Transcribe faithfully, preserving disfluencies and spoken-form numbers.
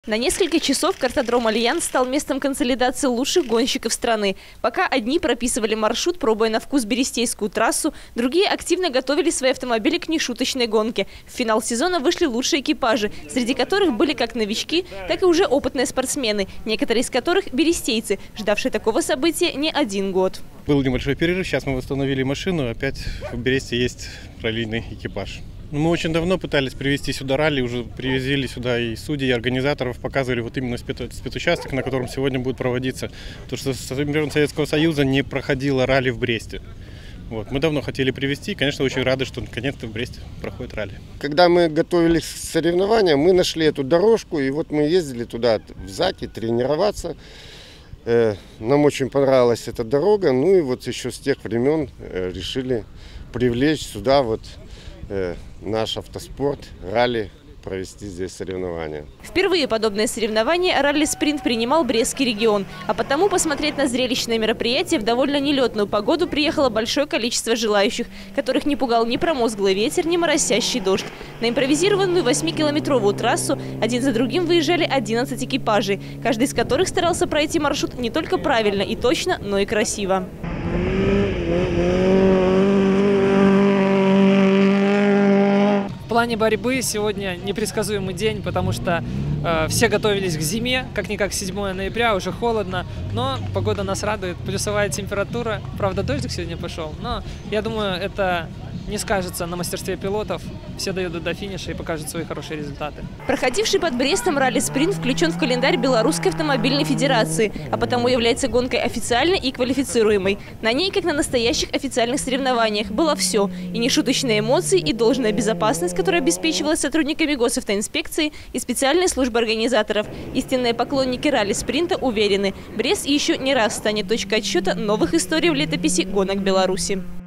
На несколько часов картодром «Альянс» стал местом консолидации лучших гонщиков страны. Пока одни прописывали маршрут, пробуя на вкус берестейскую трассу, другие активно готовили свои автомобили к нешуточной гонке. В финал сезона вышли лучшие экипажи, среди которых были как новички, так и уже опытные спортсмены, некоторые из которых – берестейцы, ждавшие такого события не один год. Был небольшой перерыв, сейчас мы восстановили машину, опять в Бересте есть раллийный экипаж. Мы очень давно пытались привезти сюда ралли, уже привезли сюда и судей, и организаторов, показывали вот именно спецучасток, на котором сегодня будет проводиться. Потому что со времен Советского Союза не проходило ралли в Бресте. Вот. Мы давно хотели привезти, и, конечно, очень рады, что наконец-то в Бресте проходит ралли. Когда мы готовились к соревнованиям, мы нашли эту дорожку, и вот мы ездили туда в Заки тренироваться. Нам очень понравилась эта дорога, ну и вот еще с тех времен решили привлечь сюда вот наш автоспорт, ралли, провести здесь соревнования. Впервые подобное соревнование ралли-спринт принимал Брестский регион. А потому посмотреть на зрелищное мероприятие в довольно нелетную погоду приехало большое количество желающих, которых не пугал ни промозглый ветер, ни моросящий дождь. На импровизированную восьмикилометровую трассу один за другим выезжали одиннадцать экипажей, каждый из которых старался пройти маршрут не только правильно и точно, но и красиво. В плане борьбы сегодня непредсказуемый день, потому что э, все готовились к зиме, как-никак седьмое ноября, уже холодно, но погода нас радует, плюсовая температура, правда дождик сегодня пошел, но я думаю, это не скажется на мастерстве пилотов, все доедут до финиша и покажут свои хорошие результаты. Проходивший под Брестом ралли-спринт включен в календарь Белорусской автомобильной федерации, а потому является гонкой официальной и квалифицируемой. На ней, как на настоящих официальных соревнованиях, было все – и нешуточные эмоции, и должная безопасность, которая обеспечивалась сотрудниками госавтоинспекции и специальной службы организаторов. Истинные поклонники ралли-спринта уверены – Брест еще не раз станет точкой отсчета новых историй в летописи гонок Беларуси.